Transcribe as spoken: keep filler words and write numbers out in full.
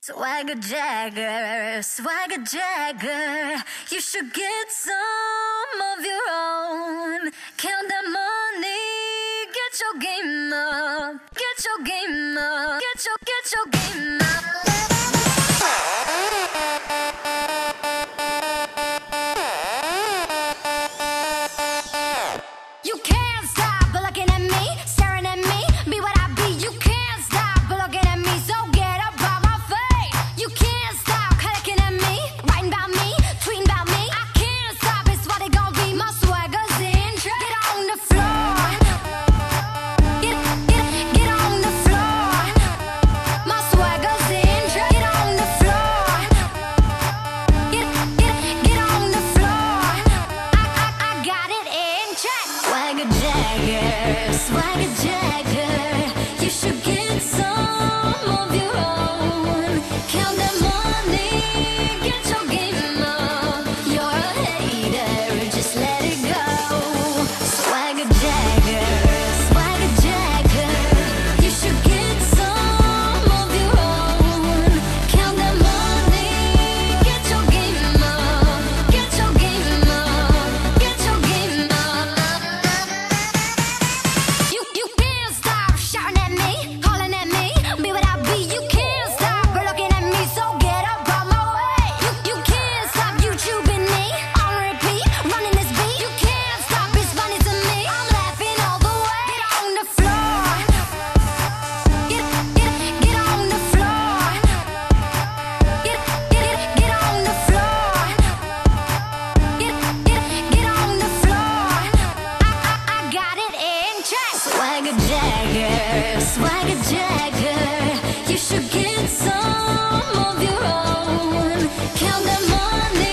Swagger Jagger, Swagger Jagger, you should get some of your own. Count that money, get your game up, get your game up, get your, get your game up. You can't stop looking at me, staring at me, be what I be. You can't stop looking at me, so get up out my face. You can't stop looking at me, writing about me, tweeting about me. I can't stop, it's what it gon' be. My swagger's in trend. Get on the floor, get, get, get on the floor. My swagger's in trend. Get on the floor, get, get, get on the floor. I, I, I got it in check. Swagger Jagger, Swagger Jagger, you should get some of your own. Count that money, get your game up. You're a hater, just let it go. Swagger Jagger, Swagger Jagger, you should get some of your own. Count that money, get your game up, get your game up, get your game up. You, you can't stop shouting at me, calling at me, be what I be. You can't stop looking at me, so get up out my way. You, you can't stop YouTubing me, on repeat, running this beat. You can't stop, it's funny to me, I'm laughing all the way. Get on the floor, get, get, get on the floor. Get, get, get on the floor. Get, get, get on the floor. I, I, I got it in check. Swagger Jagger, Swagger Jagger, you should get some of your own. Count that money.